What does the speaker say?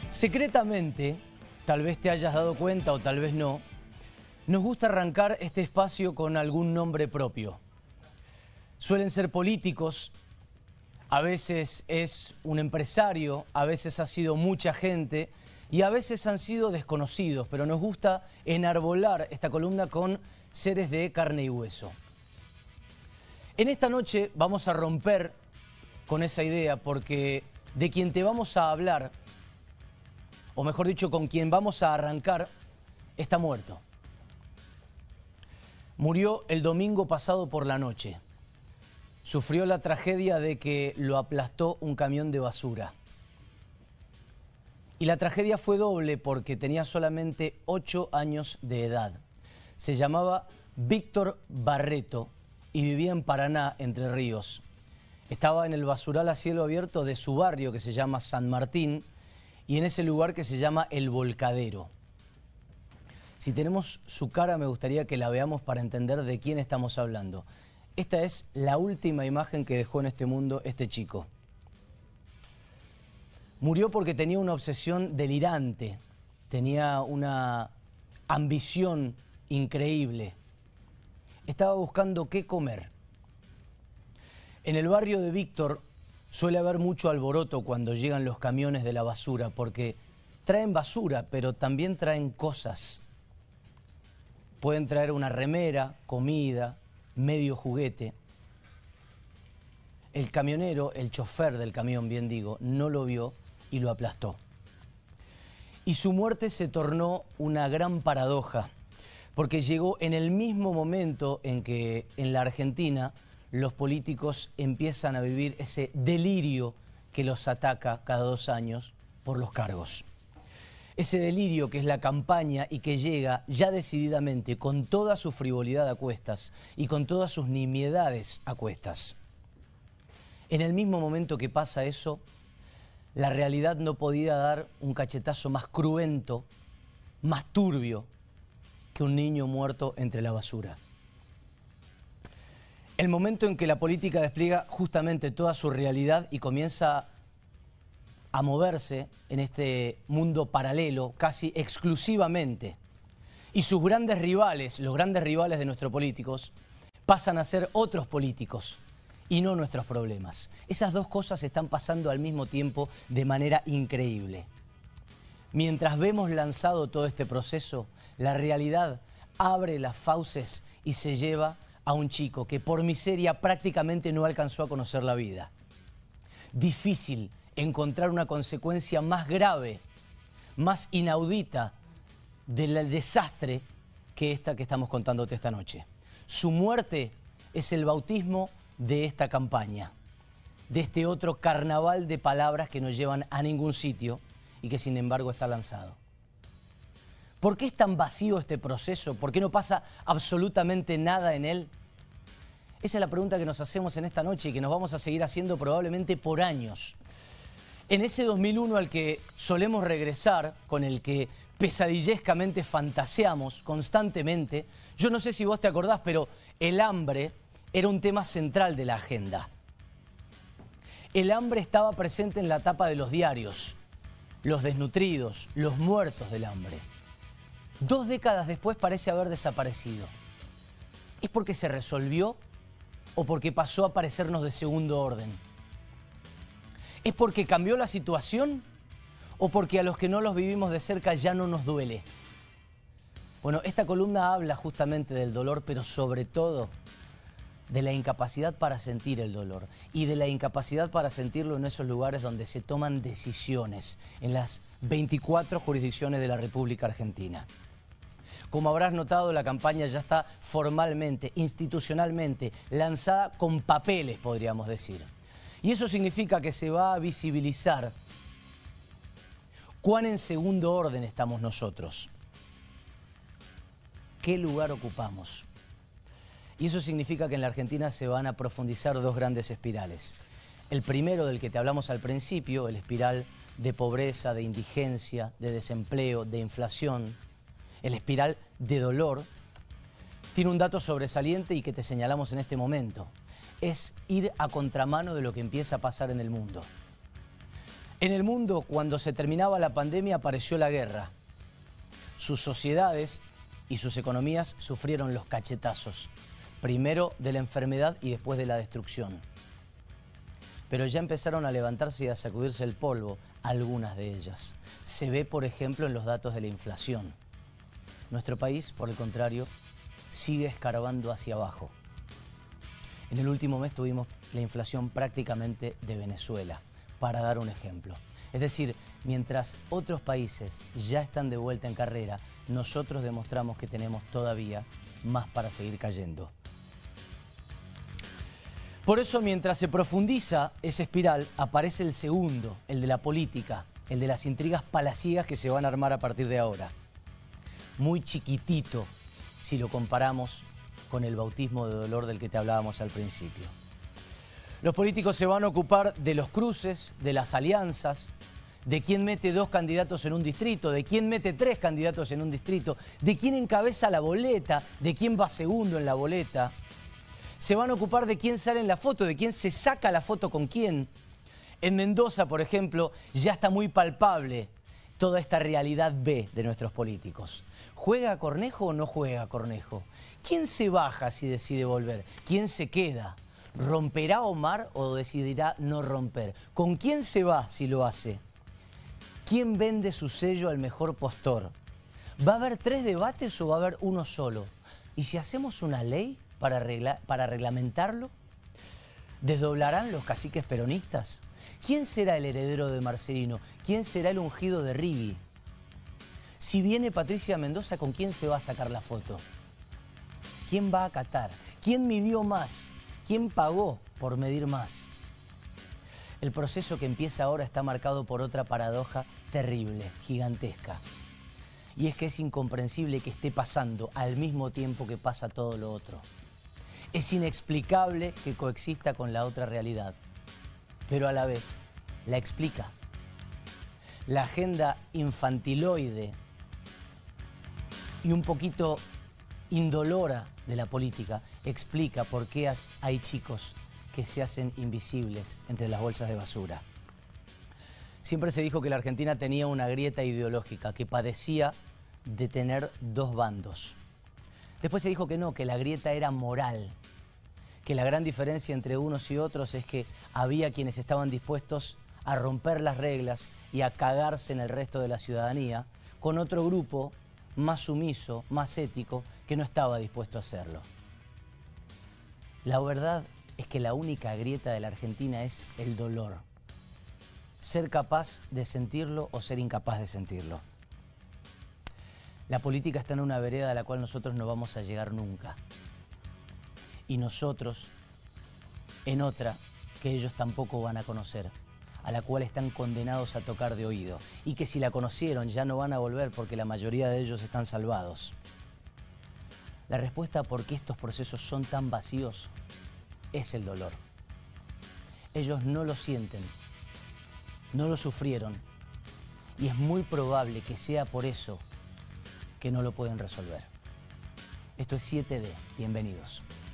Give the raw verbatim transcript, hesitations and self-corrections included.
Secretamente, tal vez te hayas dado cuenta o tal vez no, nos gusta arrancar este espacio con algún nombre propio. Suelen ser políticos, a veces es un empresario, a veces ha sido mucha gente y a veces han sido desconocidos, pero nos gusta enarbolar esta columna con seres de carne y hueso. En esta noche vamos a romper con esa idea porque de quien te vamos a hablar, o mejor dicho, con quien vamos a arrancar, está muerto. Murió el domingo pasado por la noche. Sufrió la tragedia de que lo aplastó un camión de basura. Y la tragedia fue doble porque tenía solamente ocho años de edad. Se llamaba Víctor Barreto y vivía en Paraná, Entre Ríos. Estaba en el basural a cielo abierto de su barrio que se llama San Martín y en ese lugar que se llama El Volcadero. Si tenemos su cara me gustaría que la veamos para entender de quién estamos hablando. Esta es la última imagen que dejó en este mundo este chico. Murió porque tenía una obsesión delirante, tenía una ambición increíble. Estaba buscando qué comer. En el barrio de Víctor suele haber mucho alboroto cuando llegan los camiones de la basura, porque traen basura, pero también traen cosas. Pueden traer una remera, comida, medio juguete. El camionero, el chofer del camión, bien digo, no lo vio y lo aplastó. Y su muerte se tornó una gran paradoja, porque llegó en el mismo momento en que en la Argentina los políticos empiezan a vivir ese delirio que los ataca cada dos años por los cargos. Ese delirio que es la campaña y que llega ya decididamente con toda su frivolidad a cuestas y con todas sus nimiedades a cuestas. En el mismo momento que pasa eso, la realidad no podía dar un cachetazo más cruento, más turbio que un niño muerto entre la basura. El momento en que la política despliega justamente toda su realidad y comienza a moverse en este mundo paralelo casi exclusivamente. Y sus grandes rivales, los grandes rivales de nuestros políticos, pasan a ser otros políticos y no nuestros problemas. Esas dos cosas están pasando al mismo tiempo de manera increíble. Mientras vemos lanzado todo este proceso, la realidad abre las fauces y se lleva a un chico que por miseria prácticamente no alcanzó a conocer la vida. Difícil encontrar una consecuencia más grave, más inaudita del desastre que esta que estamos contándote esta noche. Su muerte es el bautismo de esta campaña, de este otro carnaval de palabras que no llevan a ningún sitio y que sin embargo está lanzado. ¿Por qué es tan vacío este proceso? ¿Por qué no pasa absolutamente nada en él? Esa es la pregunta que nos hacemos en esta noche y que nos vamos a seguir haciendo probablemente por años. En ese dos mil uno al que solemos regresar, con el que pesadillescamente fantaseamos constantemente, yo no sé si vos te acordás, pero el hambre era un tema central de la agenda. El hambre estaba presente en la tapa de los diarios, los desnutridos, los muertos del hambre. Dos décadas después parece haber desaparecido. ¿Es porque se resolvió o porque pasó a parecernos de segundo orden? ¿Es porque cambió la situación o porque a los que no los vivimos de cerca ya no nos duele? Bueno, esta columna habla justamente del dolor, pero sobre todo de la incapacidad para sentir el dolor y de la incapacidad para sentirlo en esos lugares donde se toman decisiones, en las veinticuatro jurisdicciones de la República Argentina. Como habrás notado, la campaña ya está formalmente, institucionalmente, lanzada con papeles, podríamos decir. Y eso significa que se va a visibilizar cuán en segundo orden estamos nosotros. ¿Qué lugar ocupamos? Y eso significa que en la Argentina se van a profundizar dos grandes espirales. El primero, del que te hablamos al principio, el espiral de pobreza, de indigencia, de desempleo, de inflación, el espiral de dolor, tiene un dato sobresaliente y que te señalamos en este momento. Es ir a contramano de lo que empieza a pasar en el mundo. En el mundo, cuando se terminaba la pandemia, apareció la guerra. Sus sociedades y sus economías sufrieron los cachetazos, primero de la enfermedad y después de la destrucción. Pero ya empezaron a levantarse y a sacudirse el polvo algunas de ellas. Se ve, por ejemplo, en los datos de la inflación. Nuestro país, por el contrario, sigue escarbando hacia abajo. En el último mes tuvimos la inflación prácticamente de Venezuela, para dar un ejemplo. Es decir, mientras otros países ya están de vuelta en carrera, nosotros demostramos que tenemos todavía más para seguir cayendo. Por eso, mientras se profundiza esa espiral, aparece el segundo, el de la política, el de las intrigas palaciegas que se van a armar a partir de ahora. Muy chiquitito si lo comparamos con el bautismo de dolor del que te hablábamos al principio. Los políticos se van a ocupar de los cruces, de las alianzas, de quién mete dos candidatos en un distrito, de quién mete tres candidatos en un distrito, de quién encabeza la boleta, de quién va segundo en la boleta. Se van a ocupar de quién sale en la foto, de quién se saca la foto con quién. En Mendoza, por ejemplo, ya está muy palpable toda esta realidad B de nuestros políticos. ¿Juega Cornejo o no juega Cornejo? ¿Quién se baja si decide volver? ¿Quién se queda? ¿Romperá Omar o decidirá no romper? ¿Con quién se va si lo hace? ¿Quién vende su sello al mejor postor? ¿Va a haber tres debates o va a haber uno solo? ¿Y si hacemos una ley para, regla- para reglamentarlo? ¿Desdoblarán los caciques peronistas? ¿Quién será el heredero de Marcelino? ¿Quién será el ungido de Rigui? Si viene Patricia Mendoza, ¿con quién se va a sacar la foto? ¿Quién va a acatar? ¿Quién midió más? ¿Quién pagó por medir más? El proceso que empieza ahora está marcado por otra paradoja terrible, gigantesca. Y es que es incomprensible que esté pasando al mismo tiempo que pasa todo lo otro. Es inexplicable que coexista con la otra realidad, pero a la vez la explica. La agenda infantiloide y un poquito indolora de la política explica por qué hay chicos que se hacen invisibles entre las bolsas de basura. Siempre se dijo que la Argentina tenía una grieta ideológica, que padecía de tener dos bandos. Después se dijo que no, que la grieta era moral, que la gran diferencia entre unos y otros es que había quienes estaban dispuestos a romper las reglas y a cagarse en el resto de la ciudadanía, con otro grupo más sumiso, más ético, que no estaba dispuesto a hacerlo. La verdad es que la única grieta de la Argentina es el dolor. Ser capaz de sentirlo o ser incapaz de sentirlo. La política está en una vereda a la cual nosotros no vamos a llegar nunca. Y nosotros en otra que ellos tampoco van a conocer, a la cual están condenados a tocar de oído, y que si la conocieron ya no van a volver porque la mayoría de ellos están salvados. La respuesta a por qué estos procesos son tan vacíos es el dolor. Ellos no lo sienten, no lo sufrieron, y es muy probable que sea por eso que no lo pueden resolver. Esto es siete D, bienvenidos.